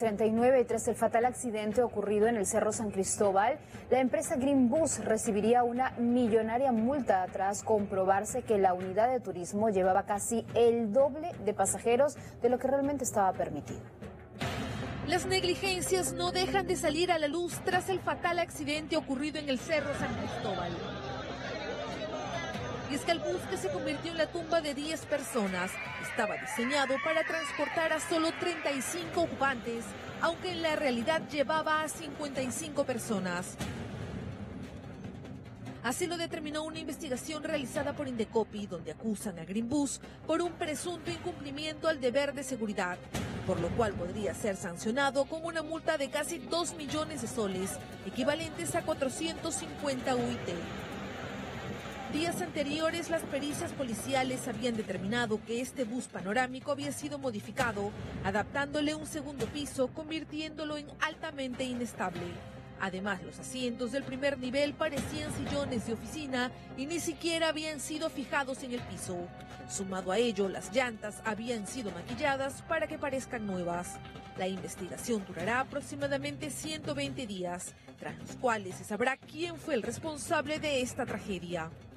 10:39 tras el fatal accidente ocurrido en el Cerro San Cristóbal, la empresa Green Bus recibiría una millonaria multa tras comprobarse que la unidad de turismo llevaba casi el doble de pasajeros de lo que realmente estaba permitido. Las negligencias no dejan de salir a la luz tras el fatal accidente ocurrido en el Cerro San Cristóbal. Y es que el bus, que se convirtió en la tumba de 10 personas, estaba diseñado para transportar a solo 35 ocupantes, aunque en la realidad llevaba a 55 personas. Así lo determinó una investigación realizada por Indecopi, donde acusan a Green Bus por un presunto incumplimiento al deber de seguridad, por lo cual podría ser sancionado con una multa de casi 2 millones de soles, equivalentes a 450 UIT. Días anteriores, las pericias policiales habían determinado que este bus panorámico había sido modificado, adaptándole un segundo piso, convirtiéndolo en altamente inestable. Además, los asientos del primer nivel parecían sillones de oficina y ni siquiera habían sido fijados en el piso. Sumado a ello, las llantas habían sido maquilladas para que parezcan nuevas. La investigación durará aproximadamente 120 días, tras los cuales se sabrá quién fue el responsable de esta tragedia.